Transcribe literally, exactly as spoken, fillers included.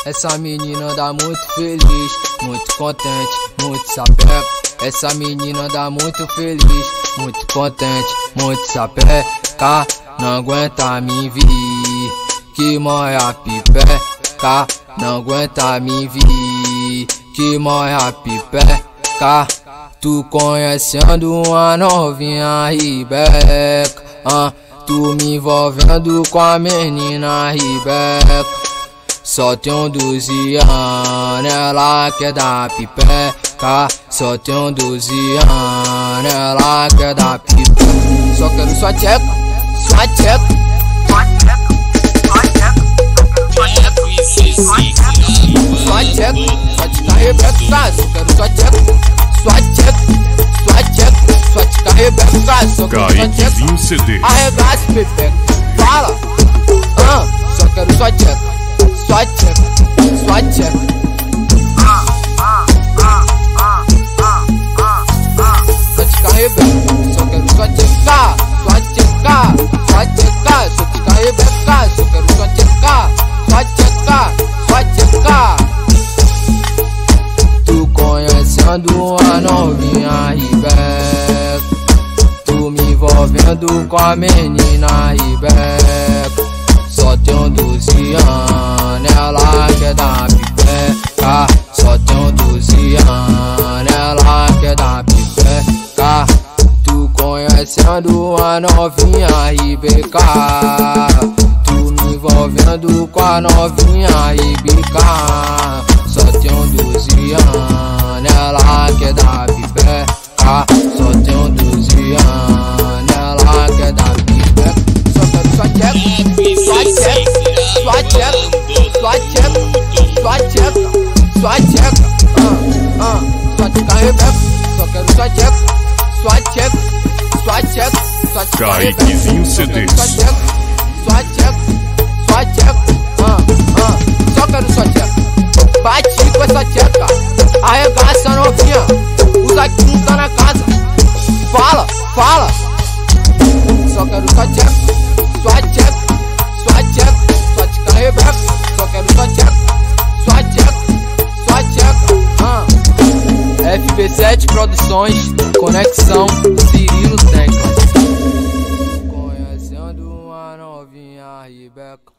Essa menina anda muito feliz, muito contente, muito sapeca. Essa menina anda muito feliz, muito contente, muito sapeca. Não aguenta me vir, que morre a pipeca. Não aguenta me vir, que morre a pipeca. Tu conhecendo uma novinha Ribeca, ah, tu me envolvendo com a menina Ribeca. Só tem um doze anos, ela quer dar pipeca. Só tem um doze anos, ela quer dar pipeca. Só quero sua tcheca, sua tcheca, sua tcheca, sua tcheca, sua tcheca, sua tcheca Rebeca. Só quero sua tcheca, sua tcheca, sua tcheca, sua tcheca Rebeca. Só quero sua tcheca, arregaça pipeca. Fala, ah, só quero sua tcheca. Só tcheca, só tcheca. Ah, ah, ah, ah, ah, ah, ah. Só tcheca Rebeca, só quero só tcheca, só tcheca, só tcheca, só tcheca Rebeca. Só quero só tcheca, só tcheca, só tcheca. Tu conhecendo a novinha Ribeca, tu me envolvendo com a menina Ribeca. Só tem um doze anos, ela quer dar pipeca. Só tem um doze anos, ela quer dar pipeca. Tu conhecendo a novinha Ribeca, tu me envolvendo com a novinha Ribeca. Só tem um doze anos, ela quer dar pipeca. Só tem um doze anos, ela quer dar pipeca. Só quero só tcheca, só tcheca, só tcheca, só tcheca, só tcheca, só tcheca, ah, ah, só tcheca Rebeca. Só quero só tcheca, só tcheca, só tcheca, só tcheca Kaiquezinho C D. Só tcheca, só tcheca, só tcheca, ah, ah, só quero só tcheca. Bate com essa tcheca, arregaça novinha, usa que não tá na casa. Fala, fala, só quero só tcheca, só tcheca, só tcheca, só tcheca Rebeca. Só quero só tcheca, só tcheca, só tcheca, ah. F B sete Produções, Conexão Cirilo Teclas. Conhecendo uma novinha Ribeca.